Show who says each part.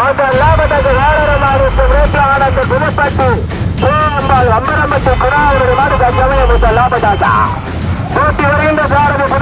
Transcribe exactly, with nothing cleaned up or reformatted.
Speaker 1: முதலாவதாக வேளாண்மை வேட்டையாளர் புதுப்பட்டி அம்பரம்பட்டு குணா அவருடைய மாடு தற்சமயம் முதலாவதாக போட்டி வருகின்ற சாரதி